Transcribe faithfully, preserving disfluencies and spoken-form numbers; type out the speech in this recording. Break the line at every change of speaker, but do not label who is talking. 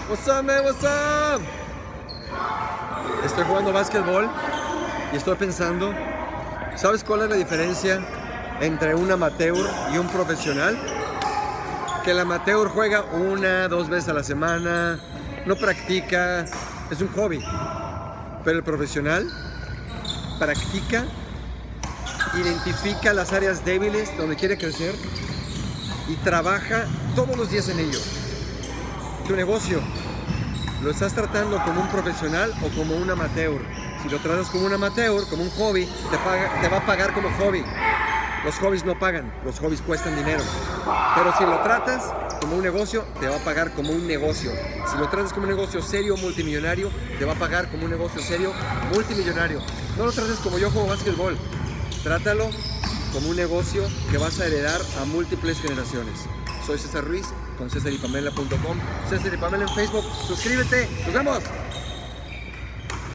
What's up, man? What's up? Estoy jugando básquetbol y estoy pensando, ¿sabes cuál es la diferencia entre un amateur y un profesional? Que el amateur juega una, dos veces a la semana, no practica, es un hobby. Pero el profesional practica, identifica las áreas débiles donde quiere crecer y trabaja todos los días en ello. Tu negocio, ¿lo estás tratando como un profesional o como un amateur? Si lo tratas como un amateur, como un hobby, te, paga, te va a pagar como hobby. Los hobbies no pagan, los hobbies cuestan dinero. Pero si lo tratas como un negocio, te va a pagar como un negocio. Si lo tratas como un negocio serio, multimillonario, te va a pagar como un negocio serio, multimillonario. No lo trates como yo juego básquetbol. Trátalo como un negocio que vas a heredar a múltiples generaciones. Soy César Ruiz, con César y Pamela punto com. César y Pamela en Facebook. Suscríbete. ¡Nos vemos!